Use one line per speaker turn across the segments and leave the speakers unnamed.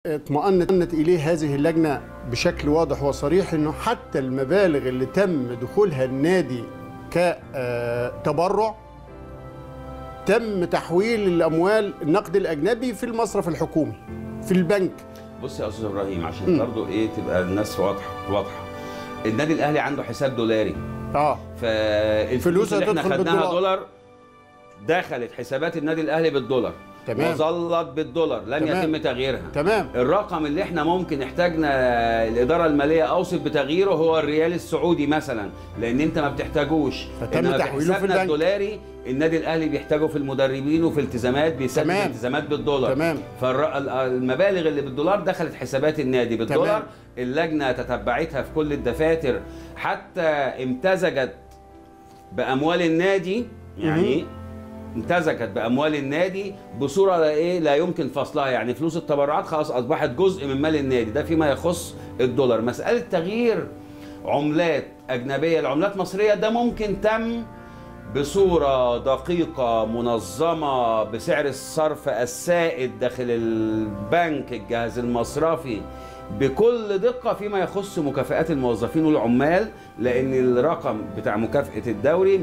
اطمأنت إليه هذه اللجنة بشكل واضح وصريح أنه حتى المبالغ اللي تم دخولها النادي كتبرع تم تحويل الأموال النقد الأجنبي في المصرف الحكومي في البنك.
بص يا أستاذ إبراهيم عشان برضه إيه تبقى الناس واضحة. النادي الأهلي عنده حساب دولاري. فالفلوس اللي احنا خدناها دولار دخلت حسابات النادي الأهلي بالدولار.
تمام.
وظلت بالدولار لم يتم تغييرها.
تمام.
الرقم اللي احنا ممكن احتاجنا الاداره الماليه اوصف بتغييره هو الريال السعودي مثلا، لان انت ما بتحتاجوش.
فتم تحويله في البنك.
الدولاري النادي الاهلي بيحتاجه في المدربين وفي التزامات، بيسدد التزامات بالدولار.
تمام.
فالمبالغ اللي بالدولار دخلت حسابات النادي بالدولار. تمام. اللجنه تتبعتها في كل الدفاتر حتى امتزجت باموال النادي، يعني امتزجت باموال النادي بصوره لا يمكن فصلها، يعني فلوس التبرعات خلاص اصبحت جزء من مال النادي. ده فيما يخص الدولار. مساله تغيير عملات اجنبيه لعملات مصريه ده ممكن تم بصوره دقيقه منظمه بسعر الصرف السائد داخل البنك الجهاز المصرفي بكل دقة فيما يخص مكافآت الموظفين والعمال، لأن الرقم بتاع مكافأة الدوري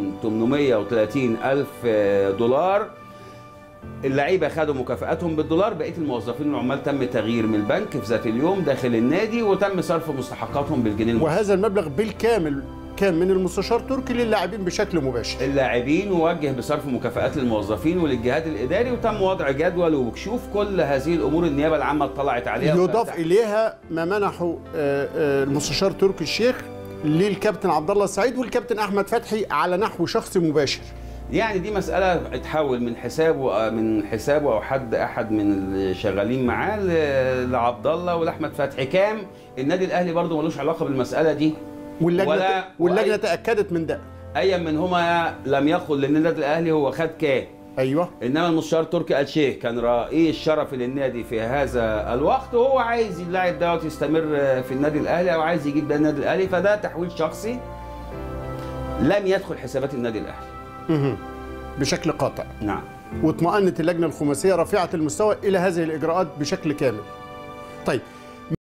1,830,000 دولار. اللعيبة خدوا مكافآتهم بالدولار، بقية الموظفين والعمال تم تغيير من البنك في ذات اليوم داخل النادي وتم صرف مستحقاتهم بالجنيه المصري.
وهذا المبلغ بالكامل كان من المستشار تركي للاعبين بشكل مباشر.
اللاعبين ووجه بصرف مكافآت للموظفين وللجهاد الاداري، وتم وضع جدول وكشوف كل هذه الامور النيابه العامه اطلعت عليها.
يضاف اليها ما منحه المستشار تركي الشيخ للكابتن عبد الله السعيد والكابتن احمد فتحي على نحو شخصي مباشر.
يعني دي مساله اتحول من حسابه او احد من اللي شغالين معاه لعبد الله ولاحمد فتحي. كام النادي الاهلي برضه ملوش علاقه بالمساله دي،
واللجنه تاكدت من ده.
اي منهما لم يقل لان النادي الاهلي هو خد كام.
ايوه.
انما المستشار تركي آل شيخ كان رئيس شرفي للنادي في هذا الوقت، وهو عايز اللاعب دوت يستمر في النادي الاهلي او عايز يجيب ده النادي الاهلي، فده تحويل شخصي لم يدخل حسابات النادي الاهلي.
بشكل قاطع.
نعم.
واطمأنت اللجنه الخماسيه رفيعه المستوى الى هذه الاجراءات بشكل كامل. طيب